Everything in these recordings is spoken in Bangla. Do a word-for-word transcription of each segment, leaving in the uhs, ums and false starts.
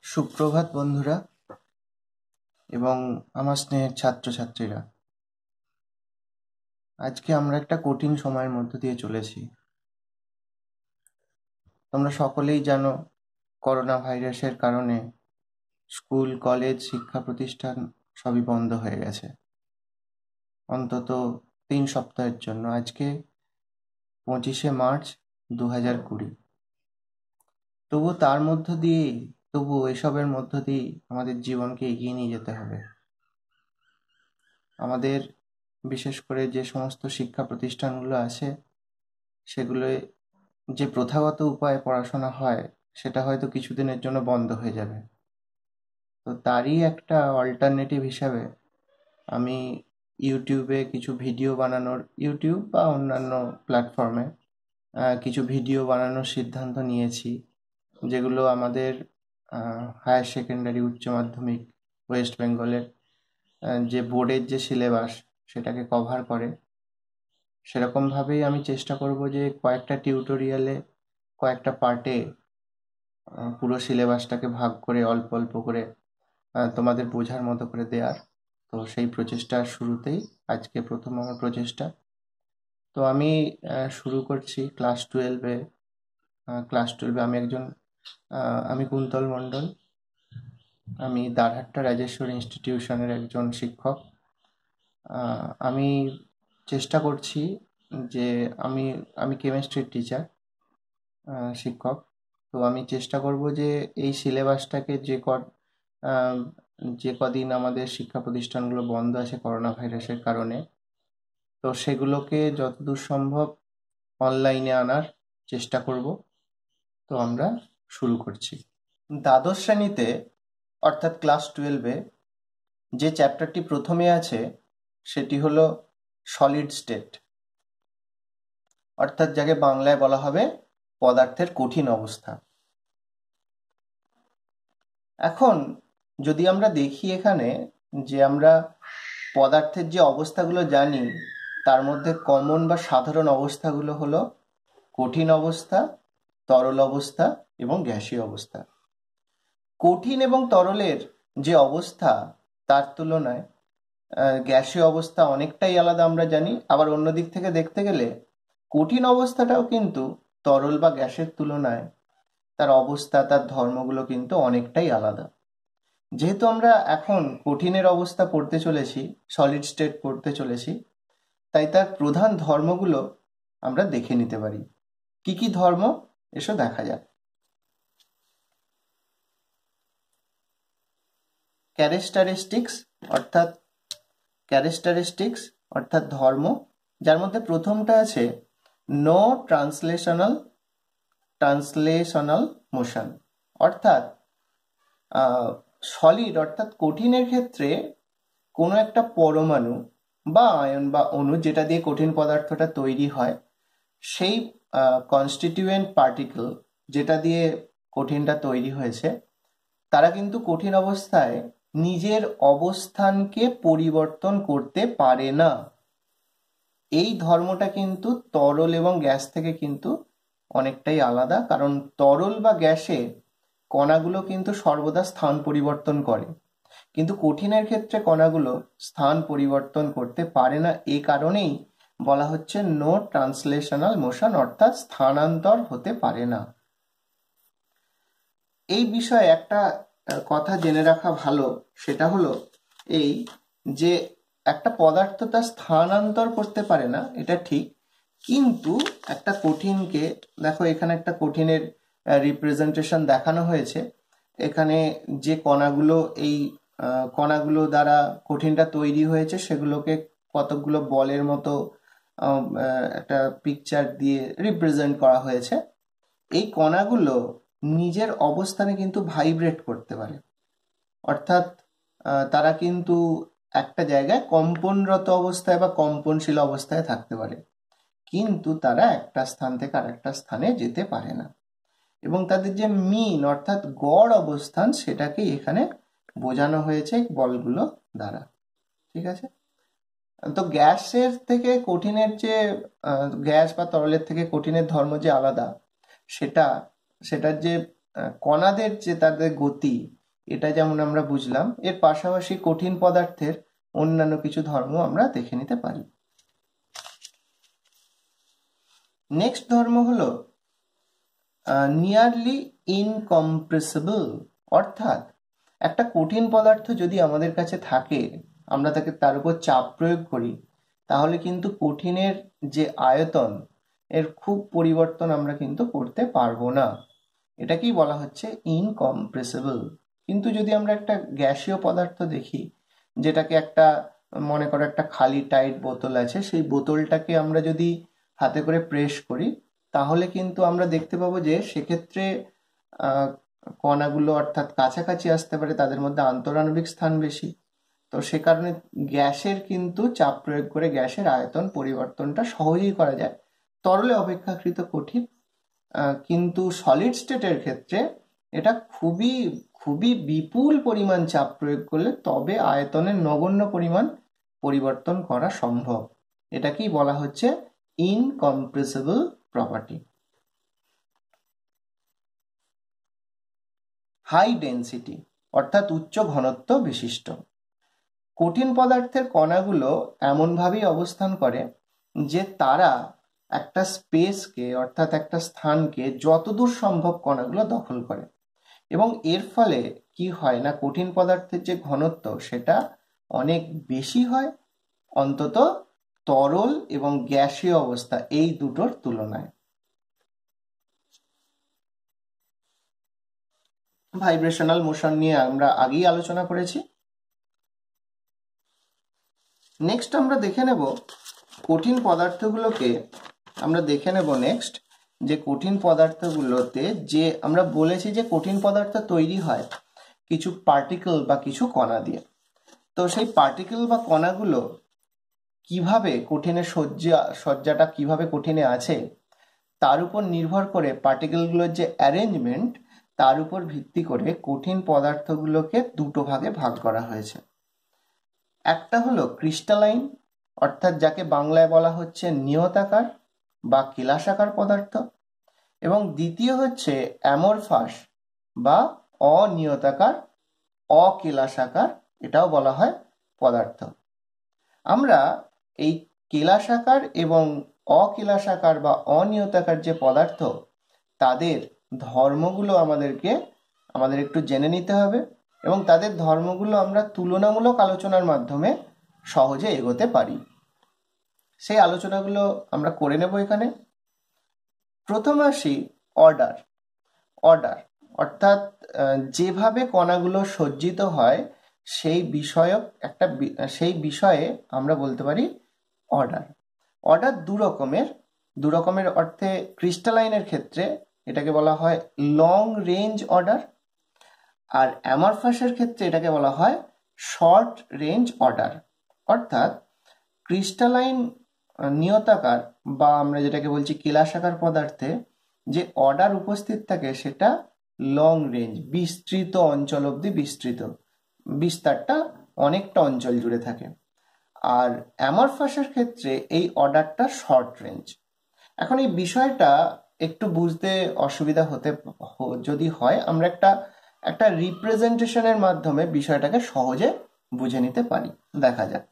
সুপ্রভাত বন্ধুরা এবং আমার স্নেহের ছাত্রছাত্রীরা। আজকে আমরা একটা কঠিন সময়ের মধ্য দিয়ে চলেছি। তোমরা সকলেই জানো, করোনা ভাইরাসের কারণে স্কুল, কলেজ, শিক্ষা প্রতিষ্ঠান সবই বন্ধ হয়ে গেছে, অন্তত তিন সপ্তাহের জন্য। আজকে পঁচিশে মার্চ দু হাজার কুড়ি। তবু তার মধ্য দিয়ে তবু এসবের মধ্য দিয়ে আমাদের জীবনকে এগিয়ে নিয়ে যেতে হবে। আমাদের বিশেষ করে যে সমস্ত শিক্ষা প্রতিষ্ঠানগুলো আছে, সেগুলোয় যে প্রথাগত উপায়ে পড়াশোনা হয় সেটা হয়তো কিছুদিনের জন্য বন্ধ হয়ে যাবে। তো তারই একটা অল্টারনেটিভ হিসাবে আমি ইউটিউবে কিছু ভিডিও বানানোর, ইউটিউব বা অন্যান্য প্ল্যাটফর্মে কিছু ভিডিও বানানোর সিদ্ধান্ত নিয়েছি, যেগুলো আমাদের হায়ার সেকেন্ডারি উচ্চ মাধ্যমিক ওয়েস্ট বেঙ্গলের যে বোর্ডের যে সিলেবাস সেটাকে কভার করে। সেরকমভাবেই আমি চেষ্টা করব যে কয়েকটা টিউটোরিয়ালে, কয়েকটা পার্টে পুরো সিলেবাসটাকে ভাগ করে অল্প অল্প করে তোমাদের বোঝার মতো করে দেওয়ার। তো সেই প্রচেষ্টার শুরুতেই আজকে প্রথম আমার প্রচেষ্টা। তো আমি শুরু করছি ক্লাস টুয়েলভে। ক্লাস টুয়েলভে আমি একজন আমি কুন্তল মণ্ডল। আমি দারহাট্টা রাজেশ্বর ইনস্টিটিউশনের একজন শিক্ষক। আমি চেষ্টা করছি যে আমি আমি কেমিস্ট্রির টিচার, শিক্ষক। তো আমি চেষ্টা করব যে এই সিলেবাসটাকে যে ক যে কদিন আমাদের শিক্ষা প্রতিষ্ঠানগুলো বন্ধ আছে করোনা ভাইরাসের কারণে, তো সেগুলোকে যতদূর সম্ভব অনলাইনে আনার চেষ্টা করব। তো আমরা শুরু করছি। দ্বাদশ শ্রেণীতে অর্থাৎ ক্লাস টুয়েলভে যে চ্যাপ্টারটি প্রথমে আছে সেটি হলো সলিড স্টেট, অর্থাৎ যাকে বাংলায় বলা হবে পদার্থের কঠিন অবস্থা। এখন যদি আমরা দেখি এখানে যে আমরা পদার্থের যে অবস্থাগুলো জানি, তার মধ্যে কমন বা সাধারণ অবস্থাগুলো হলো কঠিন অবস্থা, তরল অবস্থা এবং গ্যাসীয় অবস্থা। কঠিন এবং তরলের যে অবস্থা, তার তুলনায় গ্যাসীয় অবস্থা অনেকটাই আলাদা আমরা জানি। আবার অন্য দিক থেকে দেখতে গেলে কঠিন অবস্থাটাও কিন্তু তরল বা গ্যাসের তুলনায় তার অবস্থা, তার ধর্মগুলো কিন্তু অনেকটাই আলাদা। যেহেতু আমরা এখন কঠিনের অবস্থা পড়তে চলেছি, সলিড স্টেট পড়তে চলেছি, তাই তার প্রধান ধর্মগুলো আমরা দেখে নিতে পারি। কি কি ধর্ম, এসো দেখা যাক। ক্যারেক্টারিস্টিক্স অর্থাৎ ক্যারেক্টারিস্টিক্স অর্থাৎ ধর্ম, যার মধ্যে প্রথমটা আছে নো ট্রান্সলেশনাল ট্রান্সলেশনাল মোশন। অর্থাৎ সলিড অর্থাৎ কঠিনের ক্ষেত্রে কোনো একটা পরমাণু বা আয়ন বা অণু, যেটা দিয়ে কঠিন পদার্থটা তৈরি হয়, সেই কনস্টিটিউয়েন্ট পার্টিকেল যেটা দিয়ে কঠিনটা তৈরি হয়েছে, তারা কিন্তু কঠিন অবস্থায় নিজের অবস্থানকে পরিবর্তন করতে পারে না। এই ধর্মটা কিন্তু তরল এবং গ্যাস থেকে কিন্তু অনেকটাই আলাদা, কারণ তরল বা গ্যাসে কণাগুলো কিন্তু সর্বদা স্থান পরিবর্তন করে, কিন্তু কঠিনের ক্ষেত্রে কণাগুলো স্থান পরিবর্তন করতে পারে না। এই কারণেই বলা হচ্ছে নো ট্রান্সলেশনাল মোশন, অর্থাৎ স্থানান্তর হতে পারে না। এই বিষয়ে একটা কথা জেনে রাখা ভালো, সেটা হলো এই যে একটা পদার্থ তার স্থানান্তর করতে পারে না, এটা ঠিক, কিন্তু একটা কঠিনকে দেখো, এখানে একটা কঠিনের রিপ্রেজেন্টেশন দেখানো হয়েছে। এখানে যে কণাগুলো এই কণাগুলো দ্বারা কঠিনটা তৈরি হয়েছে, সেগুলোকে কতকগুলো বলের মতো একটা পিকচার দিয়ে রিপ্রেজেন্ট করা হয়েছে। এই কণাগুলো নিজের অবস্থানে কিন্তু ভাইব্রেট করতে পারে, অর্থাৎ তারা কিন্তু একটা জায়গায় কম্পনরত অবস্থায় বা কম্পনশীল অবস্থায় থাকতে পারে, কিন্তু তারা একটা স্থান থেকে আরেকটা স্থানে যেতে পারে না। এবং তাদের যে মিন অর্থাৎ গড় অবস্থান, সেটাকে এখানে বোঝানো হয়েছে বলগুলো দ্বারা। ঠিক আছে? তো গ্যাসের থেকে কঠিনের যে গ্যাস বা তরলের থেকে কঠিনের ধর্ম যে আলাদা, সেটা সেটার যে কণাদের যে তাদের গতি, এটা যেমন আমরা বুঝলাম, এর পাশাপাশি কঠিন পদার্থের অন্যান্য কিছু ধর্ম আমরা দেখে নিতে পারি। নেক্সট ধর্ম হলো নিয়ারলি ইনকম্প্রেসিবল, অর্থাৎ একটা কঠিন পদার্থ যদি আমাদের কাছে থাকে, আমরা তাকে তার উপর চাপ প্রয়োগ করি, তাহলে কিন্তু কঠিনের যে আয়তন, এর খুব পরিবর্তন আমরা কিন্তু করতে পারবো না। এটাকেই বলা হচ্ছে ইনকম্প্রেসিবল। কিন্তু যদি আমরা একটা গ্যাসীয় পদার্থ দেখি, যেটাকে একটা, মনে করো একটা খালি টাইট বোতল আছে, সেই বোতলটাকে আমরা যদি হাতে করে প্রেস করি, তাহলে কিন্তু আমরা দেখতে পাবো যে সেক্ষেত্রে কণাগুলো অর্থাৎ কাছাকাছি আসতে পারে, তাদের মধ্যে আন্তরাণবিক স্থান বেশি। তো সে কারণে গ্যাসের কিন্তু চাপ প্রয়োগ করে গ্যাসের আয়তন পরিবর্তনটা সহজেই করা যায়, তরলে অপেক্ষাকৃত কঠিন। কিন্তু সলিড স্টেটের ক্ষেত্রে এটা খুবই খুবই বিপুল পরিমাণ চাপ প্রয়োগ করলে তবে আয়তনের নগণ্য পরিমাণ পরিবর্তন করা সম্ভব। এটাকেই বলা হচ্ছে ইনকম্প্রেসিবল প্রপার্টি। হাই ডেন্সিটি অর্থাৎ উচ্চ ঘনত্ব বিশিষ্ট। কঠিন পদার্থের কণাগুলো এমনভাবেই অবস্থান করে যে তারা একটা স্পেসকে অর্থাৎ একটা স্থানকে যতদূর সম্ভব কণাগুলো দখল করে, এবং এর ফলে কি হয় না, কঠিন পদার্থের যে ঘনত্ব সেটা অনেক বেশি হয়, অন্তত তরল এবং গ্যাসীয় অবস্থা এই দুটোর তুলনায়। ভাইব্রেশনাল মোশন নিয়ে আমরা আগেই আলোচনা করেছি। নেক্সট আমরা দেখে নেব কঠিন পদার্থগুলোকে, আমরা দেখে নেব নেক্সট যে কঠিন পদার্থগুলোতে যে আমরা বলেছি যে কঠিন পদার্থ তৈরি হয় কিছু পার্টিকেল বা কিছু কণা দিয়ে। তো সেই পার্টিকেল বা কণাগুলো কিভাবে কঠিনের সজ্জা সজ্জাটা কিভাবে কঠিনে আছে তার উপর নির্ভর করে, পার্টিকেলগুলোর যে অ্যারেঞ্জমেন্ট তার উপর ভিত্তি করে কঠিন পদার্থগুলোকে দুটো ভাগে ভাগ করা হয়েছে। একটা হলো ক্রিস্টালাইন, অর্থাৎ যাকে বাংলায় বলা হচ্ছে নিয়তাকার বা কেলাসাকার পদার্থ, এবং দ্বিতীয় হচ্ছে অ্যামরফাস বা অনিয়তাকার অকেলাসাকার, এটাও বলা হয় পদার্থ। আমরা এই কেলাসাকার এবং অকেলাসাকার বা অনিয়তাকার যে পদার্থ, তাদের ধর্মগুলো আমাদেরকে আমাদের একটু জেনে নিতে হবে, এবং তাদের ধর্মগুলো আমরা তুলনামূলক আলোচনার মাধ্যমে সহজে এগোতে পারি। সেই আলোচনাগুলো আমরা করে নেব এখানে। প্রথমে আসি অর্ডার। অর্ডার অর্থাৎ যেভাবে কণাগুলো সজ্জিত হয় সেই বিষয়ক একটা সেই বিষয়ে আমরা বলতে পারি অর্ডার। অর্ডার দু রকমের দু রকমের অর্থে ক্রিস্টালাইনের ক্ষেত্রে এটাকে বলা হয় লং রেঞ্জ অর্ডার, আর অ্যামরফাসের ক্ষেত্রে এটাকে বলা হয় শর্ট রেঞ্জ অর্ডার। অর্থাৎ ক্রিস্টালাইন নিয়তাকার বা আমরা যেটাকে বলছি কেলাসাকার পদার্থে যে অর্ডার উপস্থিত থাকে সেটা লং রেঞ্জ, বিস্তৃত অঞ্চল অবধি বিস্তৃত, বিস্তারটা অনেকটা অঞ্চল জুড়ে থাকে। আর অ্যামরফাসের ক্ষেত্রে এই অর্ডারটা শর্ট রেঞ্জ। এখন এই বিষয়টা একটু বুঝতে অসুবিধা হতে যদি হয়, আমরা একটা একটা রিপ্রেজেন্টেশনের মাধ্যমে বিষয়টাকে সহজে বুঝে নিতে পারি। দেখা যাক।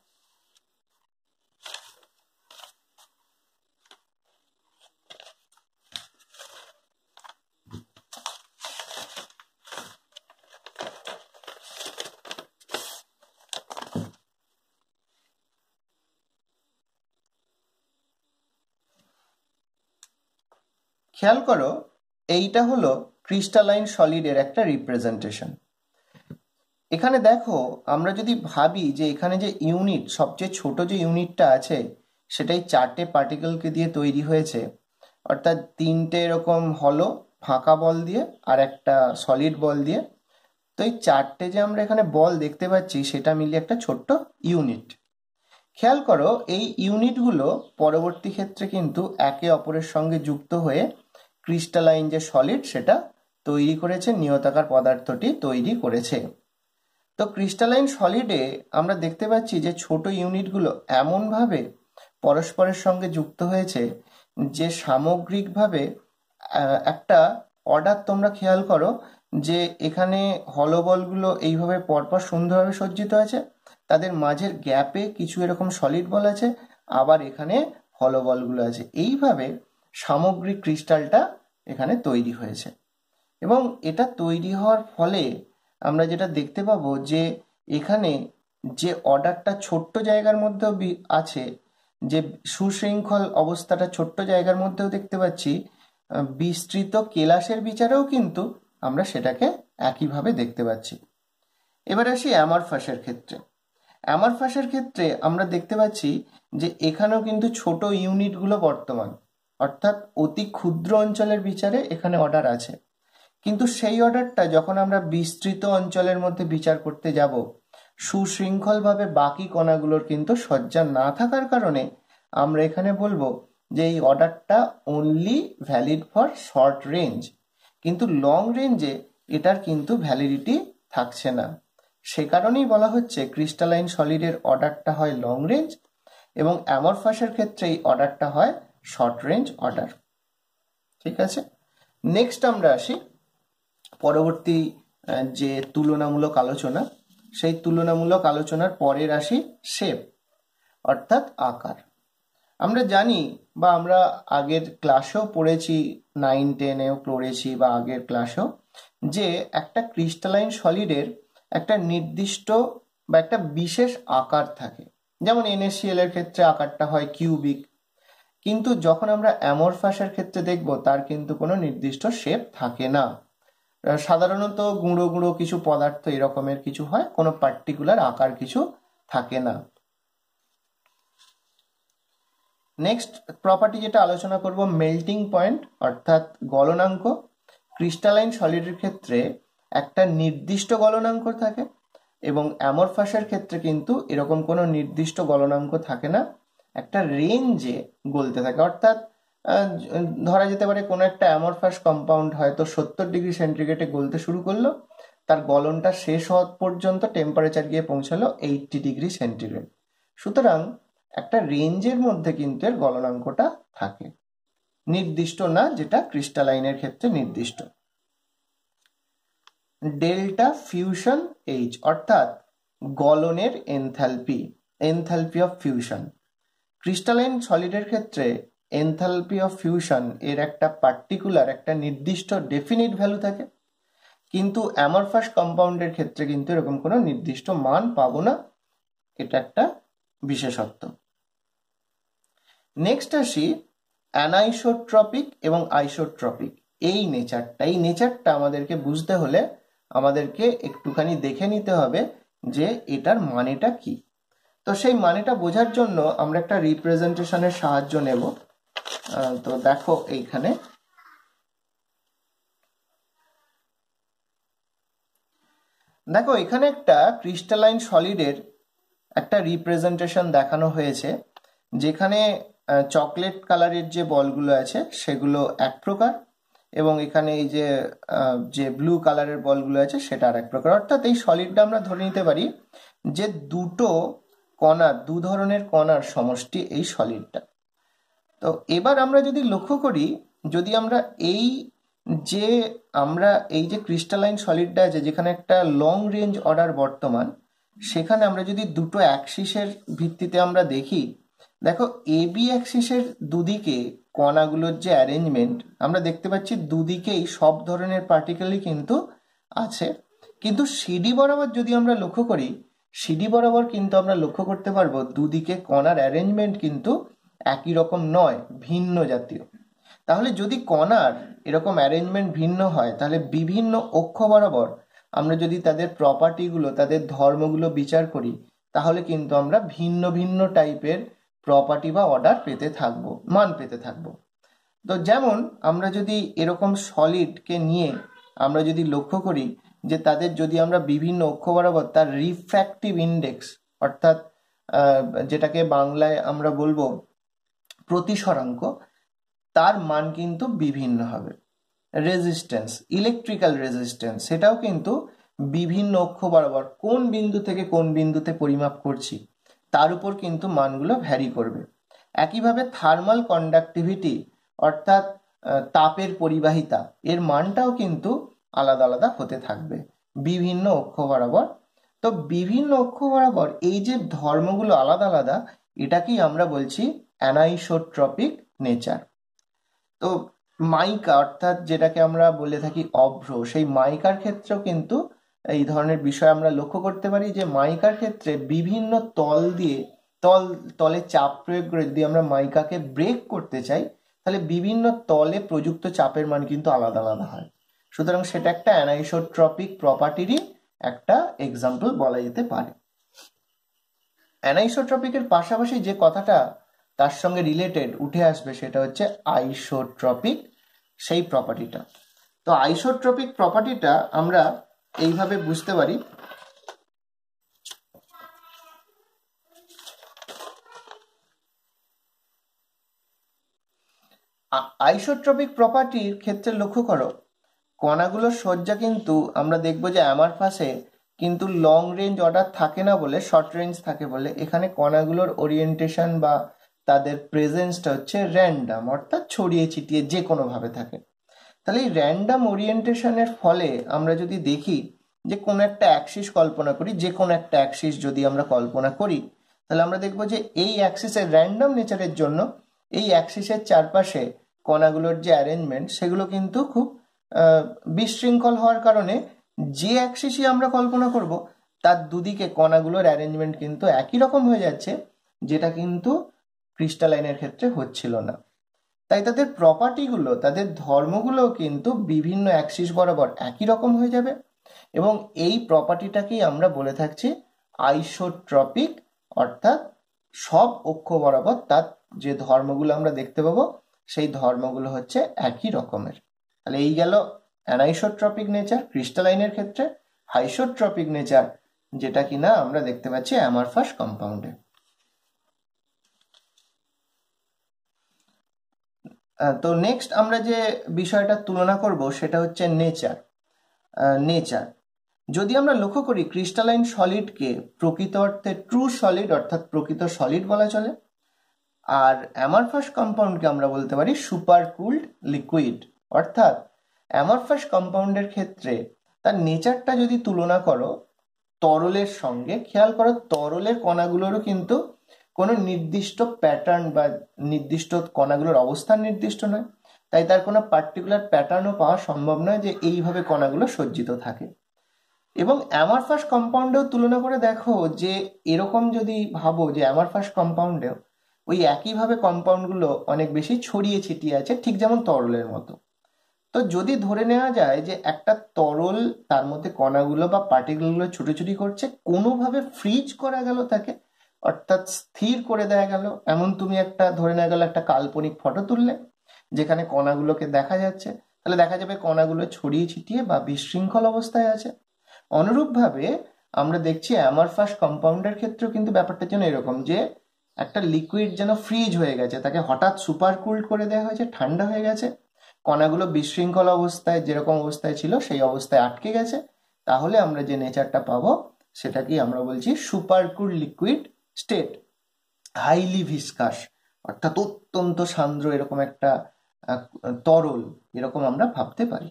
খেয়াল করো, এইটা হলো ক্রিস্টালাইন সলিডের একটা রিপ্রেজেন্টেশন। এখানে দেখো, আমরা যদি ভাবি যে এখানে যে ইউনিট, সবচেয়ে ছোট যে ইউনিটটা আছে সেটাই চারটে পার্টিকেলকে দিয়ে তৈরি হয়েছে, অর্থাৎ তিনটে এরকম হলো ফাঁকা বল দিয়ে আর একটা সলিড বল দিয়ে। তো এই চারটে যে আমরা এখানে বল দেখতে পাচ্ছি সেটা মিলিয়ে একটা ছোট্ট ইউনিট। খেয়াল করো, এই ইউনিটগুলো পরবর্তী ক্ষেত্রে কিন্তু একে অপরের সঙ্গে যুক্ত হয়ে ক্রিস্টালাইন যে সলিড সেটা তৈরি করেছে, নিয়তাকার পদার্থটি তৈরি করেছে। তো ক্রিস্টালাইন সলিডে আমরা দেখতে পাচ্ছি যে ছোট ইউনিটগুলো এমনভাবে পরস্পরের সঙ্গে যুক্ত হয়েছে যে সামগ্রিকভাবে একটা অর্ডার তোমরা খেয়াল করো যে এখানে হলো বলগুলো এইভাবে পরপর সুন্দরভাবে সজ্জিত আছে, তাদের মাঝের গ্যাপে কিছু এরকম সলিড বল আছে, আবার এখানে হলো বলগুলো আছে। এইভাবে সামগ্রিক ক্রিস্টালটা এখানে তৈরি হয়েছে। এবং এটা তৈরি হওয়ার ফলে আমরা যেটা দেখতে পাবো যে এখানে যে অর্ডারটা ছোট্ট জায়গার মধ্যেও আছে, যে সুশৃঙ্খল অবস্থাটা ছোট্ট জায়গার মধ্যেও দেখতে পাচ্ছি, বিস্তৃত কেলাসের বিচারেও কিন্তু আমরা সেটাকে একইভাবে দেখতে পাচ্ছি। এবার আসি অ্যামরফাসের ক্ষেত্রে। অ্যামরফাসের ক্ষেত্রে আমরা দেখতে পাচ্ছি যে এখানেও কিন্তু ছোট ইউনিটগুলো বর্তমান, অর্থাৎ অতি ক্ষুদ্র অঞ্চলের বিচারে এখানে অর্ডার আছে। কিন্তু সেই অর্ডারটা যখন আমরা বিস্তৃত অঞ্চলের মধ্যে বিচার করতে যাব, সুশৃঙ্খলভাবে বাকি কণাগুলোর কিন্তু সজ্জা না থাকার কারণে আমরা এখানে বলবো যে এই অর্ডারটা only valid for short range, কিন্তু লং রেঞ্জে এটার কিন্তু ভ্যালিডিটি থাকছে না। সে কারণেই বলা হচ্ছে ক্রিস্টালাইন সলিডের অর্ডারটা হয় লং রেঞ্জ এবং অ্যামরফাসের ক্ষেত্রে এই অর্ডারটা হয় শর্ট রেঞ্জ অর্ডার। ঠিক আছে, নেক্সট আমরা আসি পরবর্তী যে তুলনামূলক আলোচনা, সেই তুলনামূলক আলোচনার পরের আসি শেপ অর্থাৎ আকার। আমরা জানি বা আমরা আগের ক্লাসেও পড়েছি, নাইন টেনেও পড়েছি বা আগের ক্লাসেও, যে একটা ক্রিস্টালাইন সলিডের একটা নির্দিষ্ট বা একটা বিশেষ আকার থাকে। যেমন এনএসিএল এর ক্ষেত্রে আকারটা হয় কিউবিক, কিন্তু যখন আমরা অ্যামরফাসের ক্ষেত্রে দেখব তার কিন্তু কোনো নির্দিষ্ট শেপ থাকে না। সাধারণত গুঁড়ো গুঁড়ো কিছু পদার্থ এরকমের কিছু হয়, কোনো পার্টিকুলার আকার কিছু থাকে না। নেক্সট প্রপার্টি যেটা আলোচনা করব, মেল্টিং পয়েন্ট অর্থাৎ গলনাঙ্ক। ক্রিস্টালাইন সলিডের ক্ষেত্রে একটা নির্দিষ্ট গলনাঙ্ক থাকে এবং অ্যামরফাসের ক্ষেত্রে কিন্তু এরকম কোনো নির্দিষ্ট গলনাঙ্ক থাকে না, একটা রেঞ্জে গলতে থাকে। অর্থাৎ ধরা যেতে পারে কোনো একটা অ্যামরফাস কম্পাউন্ড হয়তো সত্তর ডিগ্রি সেন্টিগ্রেডে গলতে শুরু করলো, তার গলনটা শেষ হওয়া পর্যন্ত টেম্পারেচার গিয়ে পৌঁছালো এইটটি ডিগ্রি সেন্টিগ্রেড। সুতরাং একটা রেঞ্জের মধ্যে কিন্তু এর গলনাঙ্কটা থাকে, নির্দিষ্ট না, যেটা ক্রিস্টালাইনের ক্ষেত্রে নির্দিষ্ট। ডেল্টা ফিউশন এইচ অর্থাৎ গলনের enthalpy, enthalpy of fusion. Crystalline সলিডের ক্ষেত্রে এনথালপি অফ ফিউশন এর একটা পার্টিকুলার একটা নির্দিষ্ট ডেফিনিট ভ্যালু থাকে, কিন্তু অ্যামরফাস কম্পাউন্ডের ক্ষেত্রে কিন্তু এরকম কোনো নির্দিষ্ট মান পাবো না, এটা একটা বিশেষত্ব। নেক্সট আসি অ্যানাইসোট্রপিক এবং আইসোট্রপিক। এই নেচারটা এই নেচারটা আমাদেরকে বুঝতে হলে আমাদেরকে একটুখানি দেখে নিতে হবে যে এটার মানেটা কি। তো সেই মানেটা বোঝার জন্য আমরা একটা রিপ্রেজেন্টেশনের সাহায্য নেব। তো দেখো এইখানে দেখো এখানে একটা ক্রিস্টালাইন সলিডের একটা রিপ্রেজেন্টেশন দেখানো হয়েছে, যেখানে চকলেট কালারের যে বলগুলো আছে সেগুলো এক প্রকার এবং এখানে এই যে যে ব্লু কালারের বলগুলো আছে সেটা আর এক প্রকার। অর্থাৎ এই সলিডটা আমরা ধরে নিতে পারি যে দুটো কণার, দু ধরনের কণার সমষ্টি এই সলিডটা। তো এবার আমরা যদি লক্ষ্য করি, যদি আমরা এই যে আমরা এই যে ক্রিস্টালাইন সলিডটা আছে যেখানে একটা লং রেঞ্জ অর্ডার বর্তমান, সেখানে আমরা যদি দুটো অ্যাক্সিসের ভিত্তিতে আমরা দেখি, দেখো এ বি অ্যাক্সিসের দুদিকে কণাগুলোর যে অ্যারেঞ্জমেন্ট আমরা দেখতে পাচ্ছি দুদিকেই সব ধরনের পার্টিকেলই কিন্তু আছে, কিন্তু সিডি বরাবর যদি আমরা লক্ষ্য করি, সিডি বরাবর কিন্তু আমরা লক্ষ্য করতে পারবো দুদিকে কণার অ্যারেঞ্জমেন্ট কিন্তু একই রকম নয়, ভিন্ন জাতীয়। তাহলে যদি কণার এরকম অ্যারেঞ্জমেন্ট ভিন্ন হয়, তাহলে বিভিন্ন অক্ষ বরাবর আমরা যদি তাদের প্রপার্টিগুলো, তাদের ধর্মগুলো বিচার করি, তাহলে কিন্তু আমরা ভিন্ন ভিন্ন টাইপের প্রপার্টি বা অর্ডার পেতে থাকবো, মান পেতে থাকবো। তো যেমন আমরা যদি এরকম সলিডকে নিয়ে আমরা যদি লক্ষ্য করি যে তাদের যদি আমরা বিভিন্ন অক্ষ বরাবর তার রিফ্র্যাক্টিভ ইন্ডেক্স অর্থাৎ যেটাকে বাংলায় আমরা বলবো প্রতিসরাঙ্ক, তার মান কিন্তু বিভিন্ন হবে। রেজিস্ট্যান্স, ইলেকট্রিক্যাল রেজিস্ট্যান্স, সেটাও কিন্তু বিভিন্ন অক্ষ বরাবর কোন বিন্দু থেকে কোন বিন্দুতে পরিমাপ করছি তার উপর কিন্তু মানগুলো ভ্যারি করবে। একইভাবে থার্মাল কন্ডাক্টিভিটি অর্থাৎ তাপের পরিবাহিতা এর মানটাও কিন্তু আলাদা আলাদা হতে থাকবে বিভিন্ন অক্ষ বরাবর। তো বিভিন্ন অক্ষ বরাবর এই যে ধর্মগুলো আলাদা আলাদা, এটাকেই আমরা বলছি অ্যানাইসোট্রপিক নেচার। তো মাইকা অর্থাৎ যেটাকে আমরা বলে থাকি অভ্র, সেই মাইকার ক্ষেত্রেও কিন্তু এই ধরনের বিষয় আমরা লক্ষ্য করতে পারি যে মাইকার ক্ষেত্রে বিভিন্ন তল দিয়ে তল তলে চাপ প্রয়োগ করে যদি আমরা মাইকাকে ব্রেক করতে চাই, তাহলে বিভিন্ন তলে প্রযুক্ত চাপের মান কিন্তু আলাদা আলাদা হয়। সুতরাং সেটা একটা অ্যানাইসোট্রপিক প্রপার্টিরই একটা এক্সাম্পল বলা যেতে পারে। অ্যানাইসোট্রপিকের পাশাপাশি যে কথাটা তার সঙ্গে রিলেটেড উঠে আসবে সেটা হচ্ছে আইসোট্রপিক সেই প্রপার্টিটা। তো আইসোট্রপিক প্রপার্টিটা আমরা এইভাবে বুঝতে পারি, আইসোট্রপিক প্রপার্টির ক্ষেত্রে লক্ষ্য করো কণাগুলোর সজ্জা কিন্তু আমরা দেখবো যে অ্যামারফাসে কিন্তু লং রেঞ্জ অর্ডার থাকে না বলে, শর্ট রেঞ্জ থাকে বলে এখানে কণাগুলোর ওরিয়েন্টেশন বা তাদের প্রেজেন্সটা হচ্ছে র্যান্ডাম, অর্থাৎ ছড়িয়ে ছিটিয়ে যে কোনোভাবে থাকে। তাহলে এই র্যান্ডাম ওরিয়েন্টেশনের ফলে আমরা যদি দেখি যে কোনো একটা অ্যাক্সিস কল্পনা করি, যে কোনো একটা অ্যাক্সিস যদি আমরা কল্পনা করি, তাহলে আমরা দেখবো যে এই অ্যাক্সিসের র্যান্ডাম নেচারের জন্য এই অ্যাক্সিসের চারপাশে কণাগুলোর যে অ্যারেঞ্জমেন্ট সেগুলো কিন্তু খুব বিশৃঙ্খল হওয়ার কারণে যে অ্যাক্সিসই আমরা কল্পনা করব তার দুদিকে কণাগুলোর অ্যারেঞ্জমেন্ট কিন্তু একই রকম হয়ে যাচ্ছে, যেটা কিন্তু ক্রিস্টালাইনের ক্ষেত্রে হচ্ছিল না। তাই তাদের প্রপার্টিগুলো, তাদের ধর্মগুলো কিন্তু বিভিন্ন অ্যাক্সিস বরাবর একই রকম হয়ে যাবে, এবং এই প্রপার্টিটাকেই আমরা বলে থাকছি আইসোট্রপিক, অর্থাৎ সব অক্ষ বরাবর তার যে ধর্মগুলো আমরা দেখতে পাবো সেই ধর্মগুলো হচ্ছে একই রকমের। তাহলে এই গেল অ্যানাইসোট্রপিক নেচার ক্রিস্টালাইনের ক্ষেত্রে, আইসোট্রপিক নেচার যেটা কিনা আমরা দেখতে পাচ্ছি অ্যামারফাস কম্পাউন্ডে। তো নেক্সট আমরা যে বিষয়টা তুলনা করব সেটা হচ্ছে নেচার। নেচার যদি আমরা লক্ষ্য করি ক্রিস্টালাইন সলিডকে প্রকৃত অর্থে ট্রু সলিড অর্থাৎ প্রকৃত সলিড বলা চলে, আর অ্যামারফাস কম্পাউন্ডকে আমরা বলতে পারি সুপার কুলড লিকুইড। অর্থাৎ অ্যামারফাস কম্পাউন্ডের ক্ষেত্রে তার নেচারটা যদি তুলনা করো তরলের সঙ্গে, খেয়াল করো তরলের কণাগুলোরও কিন্তু কোনো নির্দিষ্ট প্যাটার্ন বা নির্দিষ্ট কণাগুলোর অবস্থান নির্দিষ্ট নয়, তাই তার কোনো পার্টিকুলার প্যাটার্নও পাওয়া সম্ভব নয় যে এইভাবে কণাগুলো সজ্জিত থাকে। এবং অ্যামারফাস কম্পাউন্ডেও তুলনা করে দেখো যে এরকম যদি ভাবো যে অ্যামারফাস কম্পাউন্ডেও ওই একইভাবে কম্পাউন্ডগুলো অনেক বেশি ছড়িয়ে ছিটিয়ে আছে, ঠিক যেমন তরলের মতো। তো যদি ধরে নেওয়া যায় যে একটা তরল তার মধ্যে কণাগুলো বা পার্টিকেলগুলো ছুটোছুটি করছে, কোনোভাবে ফ্রিজ করা গেল তাকে, অর্থাৎ স্থির করে দেয়া গেল, এমন তুমি একটা ধরে নেওয়া গেল একটা কাল্পনিক ফটো তুললে যেখানে কণাগুলোকে দেখা যাচ্ছে, তাহলে দেখা যাবে কণাগুলো ছড়িয়ে ছিটিয়ে বা বিশৃঙ্খল অবস্থায় আছে। অনুরূপভাবে আমরা দেখছি অ্যামারফাস কম্পাউন্ডের ক্ষেত্রেও কিন্তু ব্যাপারটা যেন এরকম, যে একটা লিকুইড যেন ফ্রিজ হয়ে গেছে, তাকে হঠাৎ সুপার কুলড করে দেওয়া হয়েছে, ঠান্ডা হয়ে গেছে, কণাগুলো বিশৃঙ্খল অবস্থায় যেরকম অবস্থায় ছিল সেই অবস্থায় আটকে গেছে। তাহলে আমরা যে নেচারটা পাবো সেটাকেই আমরা বলছি super cooled liquid state, highly viscous, অর্থাৎ অত্যন্ত সান্দ্র এরকম একটা তরল, এরকম আমরা ভাবতে পারি।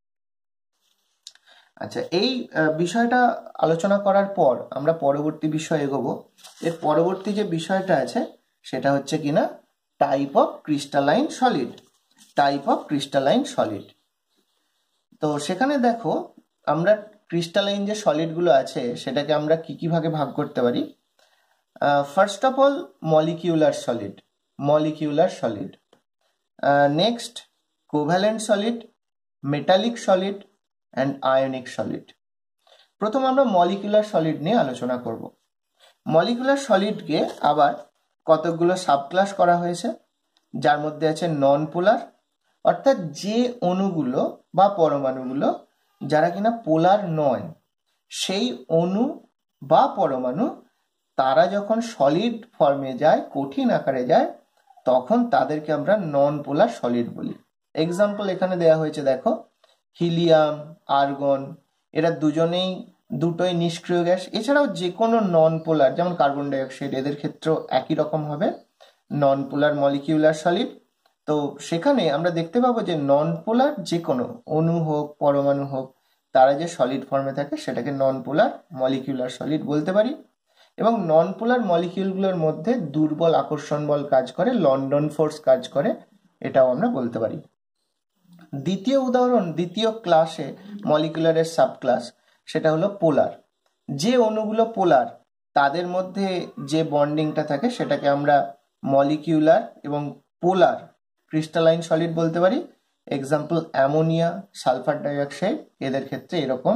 আচ্ছা, এই বিষয়টা আলোচনা করার পর আমরা পরবর্তী বিষয় এগোবো। এর পরবর্তী যে বিষয়টা আছে সেটা হচ্ছে কিনা type of crystalline solid. Type of crystalline solid. তো সেখানে দেখো আমরা ক্রিস্টালাইন যে সলিডগুলো আছে সেটাকে আমরা কি কি ভাগে ভাগ করতে পারি। First of all molecular solid, molecular solid. Next covalent solid, metallic solid and ionic solid. প্রথম আমরা মলিকুলার সলিড নিয়ে আলোচনা করব। মলিকুলার সলিডকে আবার কতকগুলো সাবক্লাস করা হয়েছে, যার মধ্যে আছে নন পোলার, অর্থাৎ যে অণুগুলো বা পরমাণুগুলো যারা কিনা পোলার নয়, সেই অণু বা পরমাণু তারা যখন সলিড ফর্মে যায়, কঠিন আকারে যায়, তখন তাদেরকে আমরা নন পোলার সলিড বলি। এক্সাম্পল এখানে দেওয়া হয়েছে, দেখো হিলিয়াম, আর্গন, এরা দুজনেই দুটোই নিষ্ক্রিয় গ্যাস। এছাড়াও যে কোনো নন পোলার যেমন কার্বন ডাইঅক্সাইড, এদের ক্ষেত্রেও একই রকম হবে নন পোলার মলিকিউলার সলিড। তো সেখানে আমরা দেখতে পাবো যে নন পোলার যে কোনো অণু হোক পরমাণু হোক তারা যে সলিড ফর্মে থাকে সেটাকে নন পোলার মলিকিউলার সলিড বলতে পারি। এবং নন পোলার মলিকিউলগুলোর মধ্যে দুর্বল আকর্ষণ বল কাজ করে, লন্ডন ফোর্স কাজ করে, এটাও আমরা বলতে পারি। দ্বিতীয় উদাহরণ, দ্বিতীয় ক্লাসে মলিকুলারের সাব ক্লাস, সেটা হলো পোলার। যে অণুগুলো পোলার তাদের মধ্যে যে বন্ডিংটা থাকে সেটাকে আমরা মলিকিউলার এবং পোলার ক্রিস্টালাইন সলিড বলতে পারি। এক্সাম্পল অ্যামোনিয়া, সালফার ডাইঅক্সাইড, এদের ক্ষেত্রে এরকম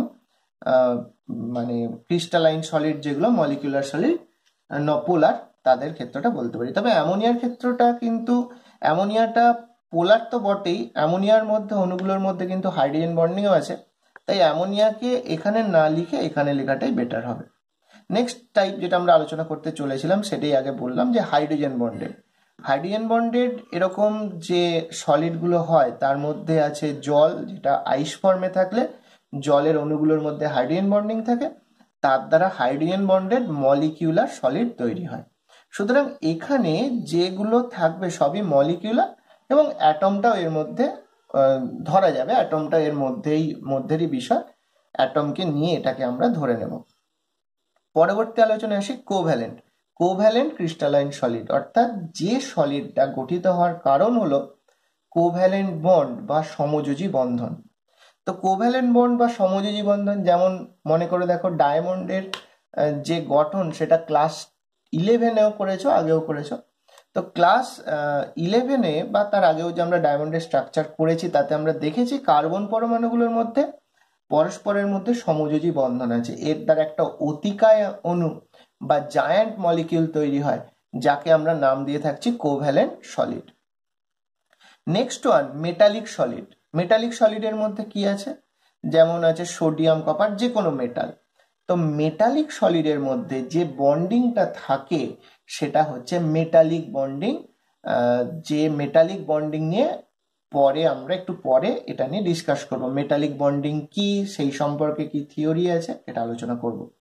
মানে ক্রিস্টালাইন সলিড যেগুলো মলিকুলার সলিড পোলার তাদের ক্ষেত্রটা বলতে পারি। তবে অ্যামোনিয়ার ক্ষেত্রটা কিন্তু, অ্যামোনিয়াটা পোলার তো বটেই, অ্যামোনিয়ার মধ্যে অণুগুলোর মধ্যে কিন্তু হাইড্রোজেন বন্ডিংও আছে, তাই অ্যামোনিয়াকে এখানে না লিখে এখানে লেখাটাই বেটার হবে। নেক্সট টাইপ যেটা আমরা আলোচনা করতে চলেছিলাম সেটাই আগে বললাম, যে হাইড্রোজেন বন্ডেড। হাইড্রোজেন বন্ডেড এরকম যে সলিডগুলো হয় তার মধ্যে আছে জল, যেটা আইস ফর্মে থাকলে জলের অণুগুলোর মধ্যে হাইড্রোজেন বন্ডিং থাকে, তার দ্বারা হাইড্রোজেন বন্ডেড মলিকিউলার সলিড তৈরি হয়। সুতরাং এখানে যেগুলো থাকবে সবই মলিকিউলার এবং অ্যাটমটাও এর মধ্যে ধরা যাবে, অ্যাটমটা এর মধ্যেই মধ্যেরই বিষয়, অ্যাটমকে নিয়ে এটাকে আমরা ধরে নেব। পরবর্তী আলোচনায় আসি কোভ্যালেন্ট। কোভ্যালেন্ট ক্রিস্টালাইন সলিড, অর্থাৎ যে সলিডটা গঠিত হওয়ার কারণ হলো কোভ্যালেন্ট বন্ড বা সমযোজী বন্ধন। তো কোভ্যালেন্ট বন্ড বা সমযোজী বন্ধন, যেমন মনে করে দেখো ডায়মন্ডের যে গঠন সেটা ক্লাস ইলেভেনেও করেছো, আগেও করেছো। তো ক্লাস ইলেভেনে বা তার আগেও যে আমরা ডায়মন্ডের স্ট্রাকচার করেছি তাতে আমরা দেখেছি কার্বন পরমাণুগুলোর মধ্যে পরস্পরের মধ্যে সমযোজী বন্ধন আছে, এর দ্বারা একটা অতিকায় অণু বা জায়ান্ট মলিকিউল তৈরি হয়, যাকে আমরা নাম দিয়ে থাকছি covalent solid. Next one, metallic solid. Metallic সলিডের মধ্যে কি আছে, যেমন আছে সোডিয়াম, কপার, যে কোনো মেটাল। তো মেটালিক সলিডের মধ্যে যে বন্ডিংটা থাকে সেটা হচ্ছে মেটালিক বন্ডিং। যে মেটালিক বন্ডিং নিয়ে পরে আমরা একটু পরে এটা নিয়ে ডিসকাস করব, মেটালিক বন্ডিং কি, সেই সম্পর্কে কি থিওরি আছে, এটা আলোচনা করব।